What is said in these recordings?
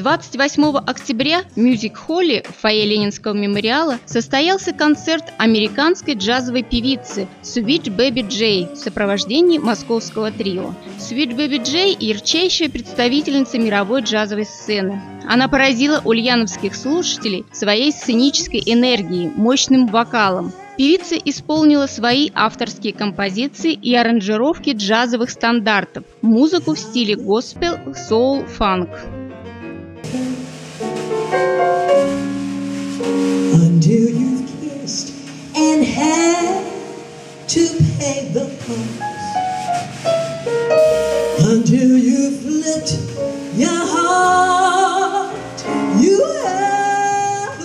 28 октября в мюзик-холле в фойе Ленинского мемориала состоялся концерт американской джазовой певицы Sweet Baby J в сопровождении московского трио. Sweet Baby J – ярчайшая представительница мировой джазовой сцены. Она поразила ульяновских слушателей своей сценической энергией, мощным вокалом. Певица исполнила свои авторские композиции и аранжировки джазовых стандартов, музыку в стиле госпел, соул, фанк. Until you've kissed and had to pay the price, until you flipped your heart, you have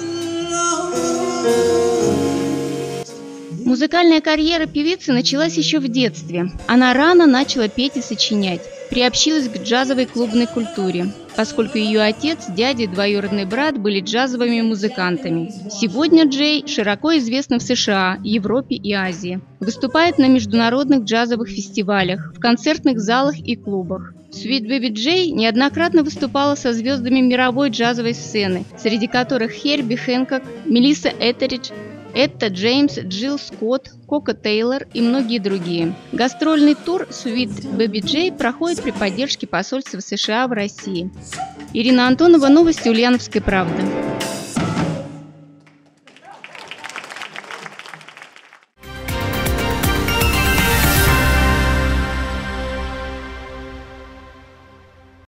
lost. Музыкальная карьера певицы началась еще в детстве. Она рано начала петь и сочинять. Приобщилась к джазовой клубной культуре, поскольку ее отец, дядя и двоюродный брат были джазовыми музыкантами. Сегодня Джей широко известна в США, Европе и Азии. Выступает на международных джазовых фестивалях, в концертных залах и клубах. Sweet Baby J неоднократно выступала со звездами мировой джазовой сцены, среди которых Херби Хэнкок, Мелисса Этеридж, Этта Джеймс, Джилл Скотт, Коко Тейлор и многие другие. Гастрольный тур Sweet Baby J проходит при поддержке посольства США в России. Ирина Антонова, новости Ульяновской правды.